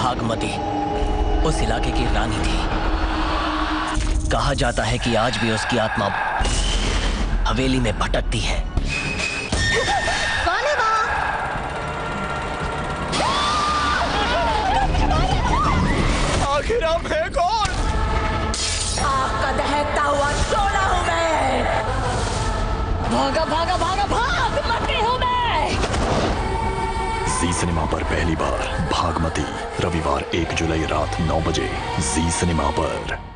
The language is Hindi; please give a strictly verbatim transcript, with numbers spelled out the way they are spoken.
भागमती उस इलाके की रानी थी। कहा जाता है कि आज भी उसकी आत्मा हवेली में भटकती है। कौन है वहाँ? आखिर आप हैं कौन? आग का दहकता हुआ शोला हूँ मैं। भागा भागा भागा भागमती हूँ मैं। जी सिनेमा पर पहली बार भागमती, रविवार एक जुलाई रात नौ बजे जी सिनेमा पर।